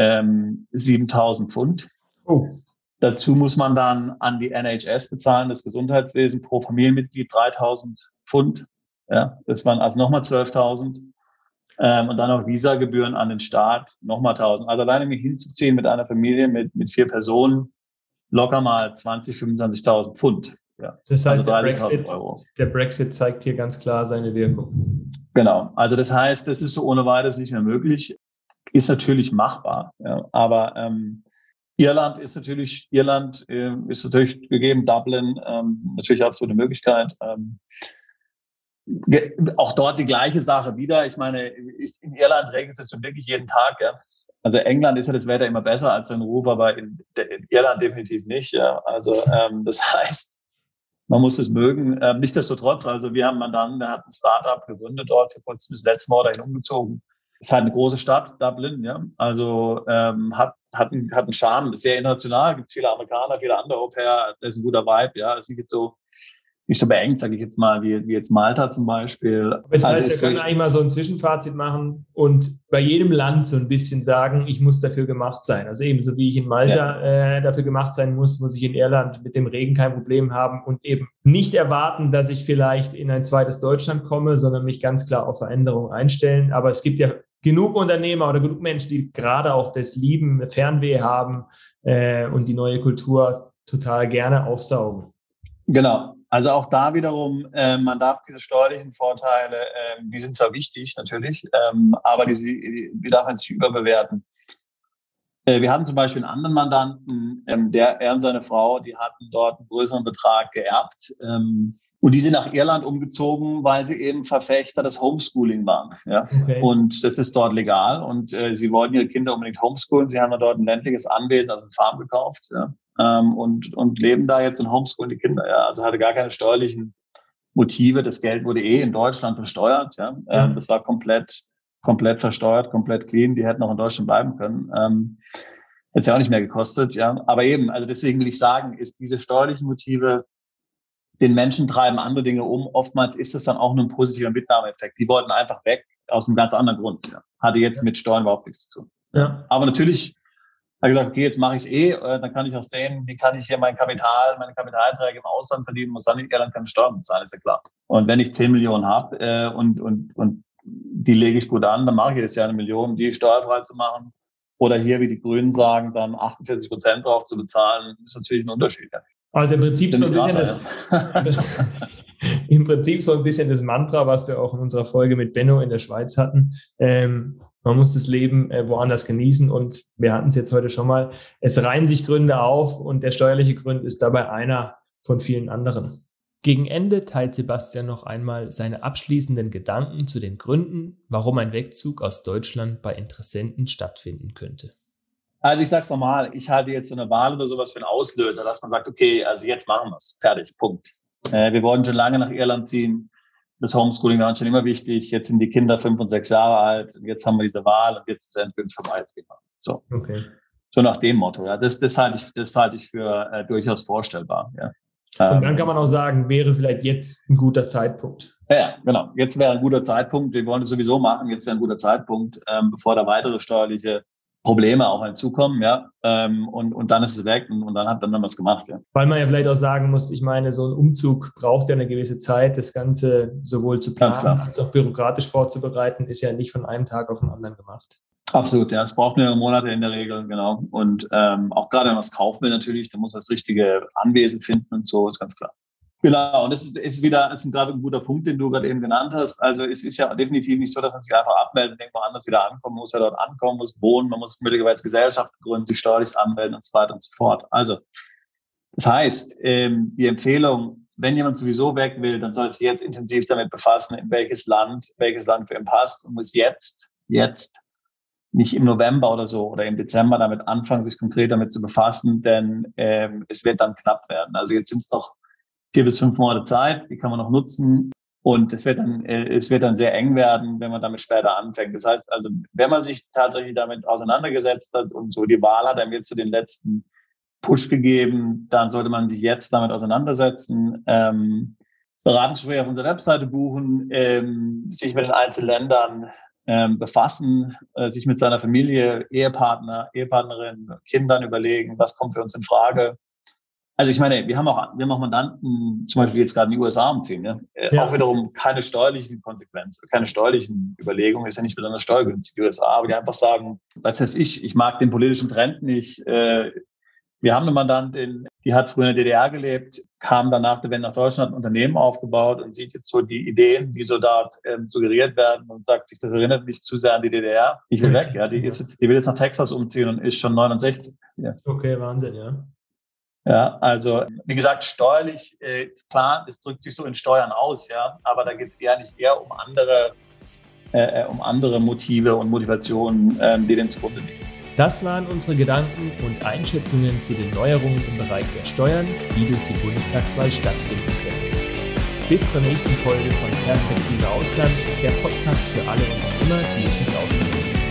7.000 Pfund. Oh. Dazu muss man dann an die NHS bezahlen, das Gesundheitswesen, pro Familienmitglied 3.000 Pfund. Ja, das waren also nochmal 12.000. Und dann auch Visagebühren an den Staat, nochmal 1.000. Also alleine mich hinzuziehen mit einer Familie mit 4 Personen, locker mal 20.000, 25.000 Pfund. Ja.
Das heißt, also der Brexit zeigt hier ganz klar seine Wirkung.
Genau. Also das heißt, das ist so ohne weiteres nicht mehr möglich. Ist natürlich machbar. Ja. Aber Irland ist natürlich gegeben, Dublin, natürlich absolute Möglichkeit. Auch dort die gleiche Sache wieder. Ich meine, in Irland regnet es wirklich jeden Tag. Ja. Also England ist ja das Wetter immer besser als in Ruhr, aber in Irland definitiv nicht. Ja. Also das heißt, man muss es mögen. Nichtsdestotrotz, also wir haben einen Mandanten, der hat ein Startup gegründet dort, vor kurzem das letzte Mal dahin umgezogen. Ist halt eine große Stadt, Dublin, ja. Also hat einen Charme, ist sehr international, gibt viele Amerikaner, viele andere Europäer, das ist ein guter Vibe, ja. Es ist nicht so beengt, sage ich jetzt mal, wie jetzt Malta zum Beispiel.
Aber das heißt, wir können eigentlich mal so ein Zwischenfazit machen und bei jedem Land so ein bisschen sagen, ich muss dafür gemacht sein. Also ebenso wie ich in Malta dafür gemacht sein muss ich in Irland mit dem Regen kein Problem haben und eben nicht erwarten, dass ich vielleicht in ein zweites Deutschland komme, sondern mich ganz klar auf Veränderungen einstellen. Aber es gibt ja genug Unternehmer oder genug Menschen, die gerade auch das lieben, Fernweh haben und die neue Kultur total gerne aufsaugen.
Genau. Also auch da wiederum, man darf diese steuerlichen Vorteile, die sind zwar wichtig natürlich, aber die darf man nicht überbewerten. Wir hatten zum Beispiel einen anderen Mandanten, er und seine Frau, die hatten dort einen größeren Betrag geerbt. Und die sind nach Irland umgezogen, weil sie eben Verfechter des Homeschooling waren. Ja? Okay. Und das ist dort legal. Und sie wollten ihre Kinder unbedingt homeschoolen. Sie haben dort ein ländliches Anwesen, also eine Farm gekauft. Ja? Und leben da jetzt und homeschoolen die Kinder. Ja? Also hatte gar keine steuerlichen Motive. Das Geld wurde in Deutschland versteuert. Ja? Das war komplett versteuert, komplett clean. Die hätten auch in Deutschland bleiben können. Hätte es ja auch nicht mehr gekostet. Ja? Aber eben, also deswegen will ich sagen, ist diese steuerlichen Motive, den Menschen treiben andere Dinge um. Oftmals ist es dann auch nur ein positiver Mitnahmeeffekt. Die wollten einfach weg aus einem ganz anderen Grund. Ja. Hatte jetzt mit Steuern überhaupt nichts zu tun. Ja. Aber natürlich habe ich gesagt, okay, jetzt mache ich es dann kann ich auch sehen, wie kann ich hier meine Kapitalerträge im Ausland verdienen, muss dann in Irland keine Steuern bezahlen, ist ja klar. Und wenn ich 10 Millionen habe und die lege ich gut an, dann mache ich jedes Jahr 1 Million, die steuerfrei zu machen. Oder hier, wie die Grünen sagen, dann 48% drauf zu bezahlen, ist natürlich ein Unterschied. Ja.
Also im Prinzip so ein bisschen das Mantra, was wir auch in unserer Folge mit Benno in der Schweiz hatten. Man muss das Leben woanders genießen und wir hatten es jetzt heute schon mal. Es reihen sich Gründe auf und der steuerliche Grund ist dabei einer von vielen anderen. Gegen Ende teilt Sebastian noch einmal seine abschließenden Gedanken zu den Gründen, warum ein Wegzug aus Deutschland bei Interessenten stattfinden könnte.
Also ich sag's nochmal, ich halte jetzt so eine Wahl oder sowas für einen Auslöser, dass man sagt, okay, also jetzt machen wir's, fertig, Punkt. Wir wollten schon lange nach Irland ziehen, das Homeschooling war uns schon immer wichtig, jetzt sind die Kinder 5 und 6 Jahre alt, und jetzt haben wir diese Wahl und jetzt ist es endgültig vorbei, jetzt geht man. So. Okay. So nach dem Motto, ja, das halte ich für durchaus vorstellbar, ja.
Und dann kann man auch sagen, wäre vielleicht jetzt ein guter Zeitpunkt.
Ja, genau. Jetzt wäre ein guter Zeitpunkt. Wir wollen es sowieso machen. Jetzt wäre ein guter Zeitpunkt, bevor da weitere steuerliche Probleme auf einen zukommen, ja. Und dann ist es weg und dann hat man was gemacht, ja.
Weil man ja vielleicht auch sagen muss, ich meine, so ein Umzug braucht ja eine gewisse Zeit, das Ganze sowohl zu planen als auch bürokratisch vorzubereiten, ist ja nicht von einem Tag auf den anderen gemacht.
Absolut, ja. Es braucht mehrere Monate in der Regel, genau. Und auch gerade wenn man es kaufen will natürlich, dann muss man das richtige Anwesen finden und so, ist ganz klar. Genau, und das ist gerade ein guter Punkt, den du gerade eben genannt hast. Also es ist ja definitiv nicht so, dass man sich einfach abmeldet und irgendwo anders wieder ankommen muss, ja dort ankommen, muss wohnen, man muss möglicherweise Gesellschaften gründen, sich steuerlich anmelden und so weiter und so fort. Also das heißt, die Empfehlung, wenn jemand sowieso weg will, dann soll sich jetzt intensiv damit befassen, in welches Land für ihn passt und muss jetzt, nicht im November oder so oder im Dezember damit anfangen, sich konkret damit zu befassen, denn es wird dann knapp werden. Also jetzt sind es noch 4 bis 5 Monate Zeit, die kann man noch nutzen und es wird dann sehr eng werden, wenn man damit später anfängt. Das heißt also, wenn man sich tatsächlich damit auseinandergesetzt hat und so die Wahl hat einem jetzt so den letzten Push gegeben, dann sollte man sich jetzt damit auseinandersetzen, Beratungsgespräche auf unserer Webseite buchen, sich mit den einzelnen Ländern befassen, sich mit seiner Familie, Ehepartnerin, Kindern überlegen, was kommt für uns in Frage. Also ich meine, wir haben auch Mandanten, zum Beispiel jetzt gerade in die USA umziehen, ne? Auch wiederum keine steuerlichen Konsequenzen, keine steuerlichen Überlegungen, ist ja nicht besonders steuergünstig, die USA, aber die einfach sagen, was heißt ich mag den politischen Trend nicht. Wir haben eine Mandantin, die hat früher in der DDR gelebt, kam dann nach der Wende nach Deutschland, ein Unternehmen aufgebaut und sieht jetzt so die Ideen, die so dort suggeriert werden und sagt sich, das erinnert mich zu sehr an die DDR. Ich will weg, ja. Die will jetzt nach Texas umziehen und ist schon 69. Ja.
Okay, Wahnsinn, ja.
Ja, also wie gesagt, steuerlich ist klar, es drückt sich so in Steuern aus, ja, aber da geht es eher um andere Motive und Motivationen, die den zugrunde liegen.
Das waren unsere Gedanken und Einschätzungen zu den Neuerungen im Bereich der Steuern, die durch die Bundestagswahl stattfinden können. Bis zur nächsten Folge von Perspektive Ausland, der Podcast für alle Unternehmer, die es ins Ausland ziehen.